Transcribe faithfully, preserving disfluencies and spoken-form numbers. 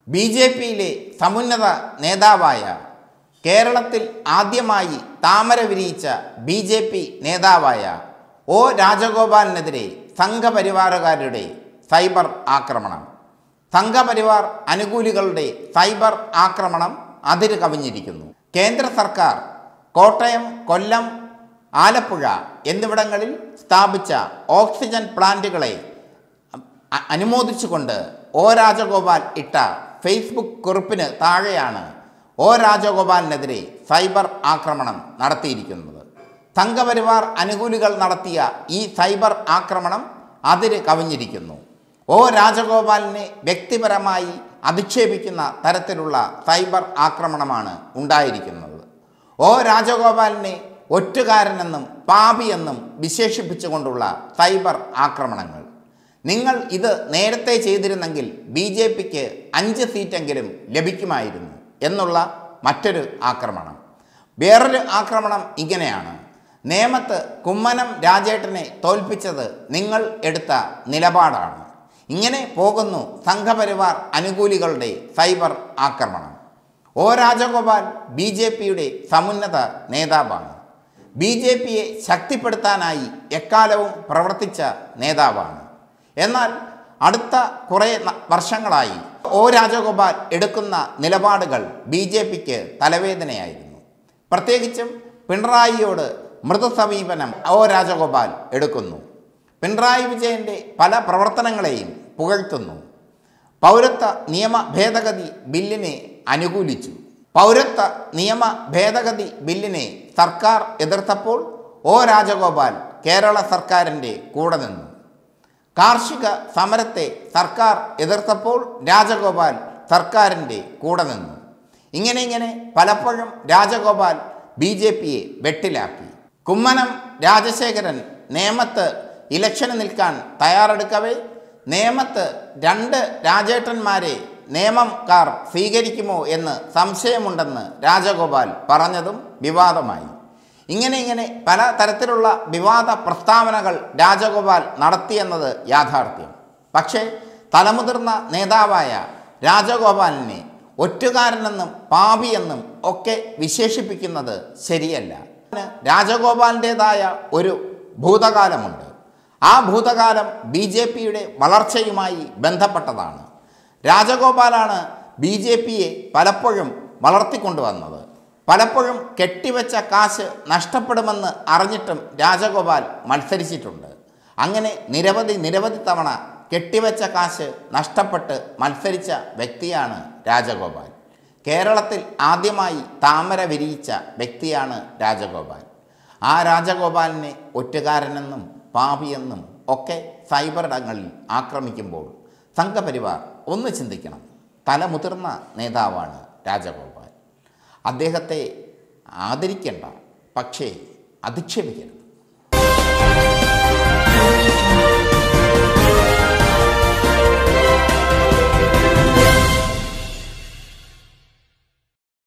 B J പിയിലെ സമുന്നത നേതാവായ കേരളത്തിൽ ആദ്യമായി താമര വിരിയിച്ച ബി ജെ പി നേതാവായ ഒ രാജഗോപാലിനെതിരെ സംഘപരിവാറുകാരുടെ സൈബർ ആക്രമണം. സംഘപരിവാർ അനുകൂലികളുടെ സൈബർ ആക്രമണം അതിര് കവിഞ്ഞിരിക്കുന്നു. കേന്ദ്ര സർക്കാർ കോട്ടയം, കൊല്ലം, ആലപ്പുഴ എന്നിവിടങ്ങളിൽ സ്ഥാപിച്ച ഓക്സിജൻ പ്ലാന്റുകളെ അനുമോദിച്ചുകൊണ്ട് ഒ രാജഗോപാൽ ഇട്ട ഫേസ്ബുക്ക് കുറിപ്പിന് താഴെയാണ് ഒ രാജഗോപാലിനെതിരെ സൈബർ ആക്രമണം നടത്തിയിരിക്കുന്നത്. സംഘപരിവാർ അനുകൂലികൾ നടത്തിയ ഈ സൈബർ ആക്രമണം അതിര് കവിഞ്ഞിരിക്കുന്നു. ഒ രാജഗോപാലിനെ വ്യക്തിപരമായി അധിക്ഷേപിക്കുന്ന തരത്തിലുള്ള സൈബർ ആക്രമണമാണ് ഉണ്ടായിരിക്കുന്നത്. ഒ രാജഗോപാലിനെ ഒറ്റുകാരനെന്നും പാപിയെന്നും വിശേഷിപ്പിച്ചുകൊണ്ടുള്ള സൈബർ ആക്രമണങ്ങൾ. നിങ്ങൾ ഇത് നേരത്തെ ചെയ്തിരുന്നെങ്കിൽ ബി ജെ പിക്ക് അഞ്ച് സീറ്റെങ്കിലും ലഭിക്കുമായിരുന്നു എന്നുള്ള മറ്റൊരു ആക്രമണം. വേറൊരു ആക്രമണം ഇങ്ങനെയാണ്: നേമത്ത് കുമ്മനം രാജേട്ടനെ തോൽപ്പിച്ചത് നിങ്ങൾ എടുത്ത നിലപാടാണ്. ഇങ്ങനെ പോകുന്നു സംഘപരിവാർ അനുകൂലികളുടെ സൈബർ ആക്രമണം. ഒ രാജഗോപാൽ ബി ജെ പിയുടെ സമുന്നത നേതാവാണ്. ബി ജെ പിയെ ശക്തിപ്പെടുത്താനായി എക്കാലവും പ്രവർത്തിച്ച നേതാവാണ്. എന്നാൽ അടുത്ത കുറേ വർഷങ്ങളായി ഒ രാജഗോപാൽ എടുക്കുന്ന നിലപാടുകൾ ബി ജെ പിക്ക് തലവേദനയായിരുന്നു. പ്രത്യേകിച്ചും പിണറായിയോട് മൃദു സമീപനം ഒ രാജഗോപാൽ എടുക്കുന്നു. പിണറായി വിജയൻ്റെ പല പ്രവർത്തനങ്ങളെയും പുകഴ്ത്തുന്നു. പൗരത്വ നിയമ ഭേദഗതി ബില്ലിനെ അനുകൂലിച്ചു. പൗരത്വ നിയമ ഭേദഗതി ബില്ലിനെ സർക്കാർ എതിർത്തപ്പോൾ ഒ രാജഗോപാൽ കേരള സർക്കാരിൻ്റെ കൂടെ നിന്നു. കാർഷിക സമരത്തെ സർക്കാർ എതിർത്തപ്പോൾ രാജഗോപാൽ സർക്കാരിൻ്റെ കൂടെ നിന്നു. ഇങ്ങനെ ഇങ്ങനെ പലപ്പോഴും രാജഗോപാൽ ബി ജെ പിയെ വെട്ടിലാക്കി. കുമ്മനം രാജശേഖരൻ നേമത്ത് ഇലക്ഷന് നിൽക്കാൻ തയ്യാറെടുക്കവേ നേമത്ത് രണ്ട് രാജേട്ടന്മാരെ നേമംകാർ സ്വീകരിക്കുമോ എന്ന് സംശയമുണ്ടെന്ന് രാജഗോപാൽ പറഞ്ഞതും വിവാദമായി. ഇങ്ങനെ ഇങ്ങനെ പല തരത്തിലുള്ള വിവാദ പ്രസ്താവനകൾ രാജഗോപാൽ നടത്തിയെന്നത് യാഥാർത്ഥ്യം. പക്ഷേ തലമുതിർന്ന നേതാവായ രാജഗോപാലിനെ ഒറ്റുകാരനെന്നും പാപിയെന്നും ഒക്കെ വിശേഷിപ്പിക്കുന്നത് ശരിയല്ല. രാജഗോപാലിൻ്റെതായ ഒരു ഭൂതകാലമുണ്ട്. ആ ഭൂതകാലം ബി ജെ പിയുടെ വളർച്ചയുമായി ബന്ധപ്പെട്ടതാണ്. രാജഗോപാലാണ് ബി ജെ പിയെ പലപ്പോഴും വളർത്തിക്കൊണ്ടുവന്നത്. പലപ്പോഴും കെട്ടിവെച്ച കാശ് നഷ്ടപ്പെടുമെന്ന് അറിഞ്ഞിട്ടും രാജഗോപാൽ മത്സരിച്ചിട്ടുണ്ട്. അങ്ങനെ നിരവധി നിരവധി തവണ കെട്ടിവെച്ച കാശ് നഷ്ടപ്പെട്ട് മത്സരിച്ച വ്യക്തിയാണ് രാജഗോപാൽ. കേരളത്തിൽ ആദ്യമായി താമര വിരിയിച്ച വ്യക്തിയാണ് രാജഗോപാൽ. ആ രാജഗോപാലിനെ ഒറ്റുകാരനെന്നും പാപിയെന്നും ഒക്കെ സൈബർ ഇടങ്ങളിൽ ആക്രമിക്കുമ്പോൾ സംഘപരിവാർ ഒന്ന് ചിന്തിക്കണം. തലമുതിർന്ന നേതാവാണ് രാജഗോപാൽ. അദ്ദേഹത്തെ ആദരിക്കേണ്ട, പക്ഷേ അധിക്ഷേപിക്കരുത്.